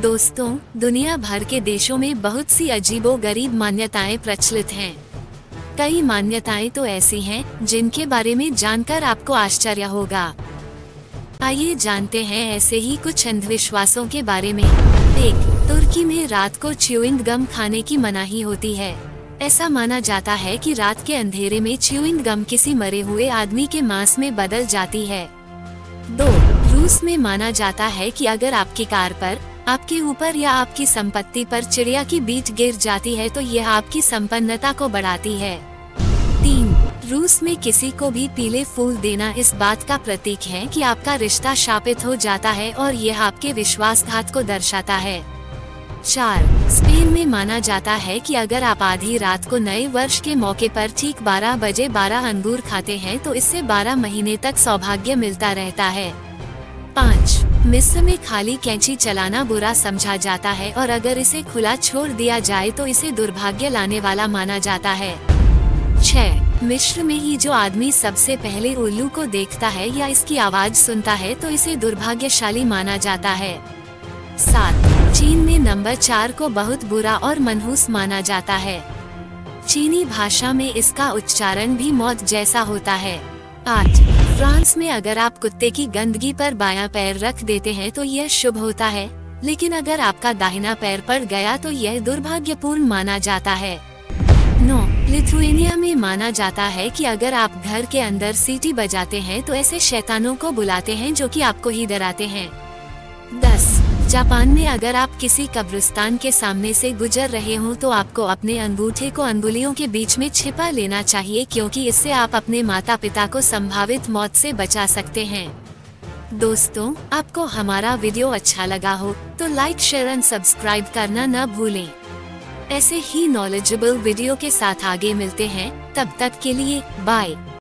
दोस्तों, दुनिया भर के देशों में बहुत सी अजीबोगरीब मान्यताएं प्रचलित हैं। कई मान्यताएं तो ऐसी हैं जिनके बारे में जानकर आपको आश्चर्य होगा। आइए जानते हैं ऐसे ही कुछ अंधविश्वासों के बारे में। 1. तुर्की में रात को च्यूइंग गम खाने की मनाही होती है। ऐसा माना जाता है कि रात के अंधेरे में च्यूइंग गम किसी मरे हुए आदमी के मांस में बदल जाती है। 2. रूस में माना जाता है कि अगर आपकी कार पर, आपके ऊपर या आपकी संपत्ति पर चिड़िया की बीज गिर जाती है तो यह आपकी संपन्नता को बढ़ाती है। 3. रूस में किसी को भी पीले फूल देना इस बात का प्रतीक है कि आपका रिश्ता शापित हो जाता है और यह आपके विश्वासघात को दर्शाता है। 4. स्पेन में माना जाता है कि अगर आप आधी रात को नए वर्ष के मौके पर ठीक 12 बजे 12 अंगूर खाते हैं तो इससे 12 महीने तक सौभाग्य मिलता रहता है। 5. मिस्र में खाली कैंची चलाना बुरा समझा जाता है और अगर इसे खुला छोड़ दिया जाए तो इसे दुर्भाग्य लाने वाला माना जाता है। 6. मिस्र में ही जो आदमी सबसे पहले उल्लू को देखता है या इसकी आवाज सुनता है तो इसे दुर्भाग्यशाली माना जाता है। 7. चीन में नंबर 4 को बहुत बुरा और मनहूस माना जाता है। चीनी भाषा में इसका उच्चारण भी मौत जैसा होता है। 8. फ्रांस में अगर आप कुत्ते की गंदगी पर बायां पैर रख देते हैं तो यह शुभ होता है, लेकिन अगर आपका दाहिना पैर पड़ गया तो यह दुर्भाग्यपूर्ण माना जाता है। 9. लिथुएनिया में माना जाता है कि अगर आप घर के अंदर सीटी बजाते हैं तो ऐसे शैतानों को बुलाते हैं जो कि आपको ही डराते हैं। 10. जापान में अगर आप किसी कब्रिस्तान के सामने से गुजर रहे हों तो आपको अपने अंगूठे को अंगुलियों के बीच में छिपा लेना चाहिए, क्योंकि इससे आप अपने माता पिता को संभावित मौत से बचा सकते हैं। दोस्तों, आपको हमारा वीडियो अच्छा लगा हो तो लाइक, शेयर एंड सब्सक्राइब करना न भूलें। ऐसे ही नॉलेजेबल वीडियो के साथ आगे मिलते हैं, तब तक के लिए बाय।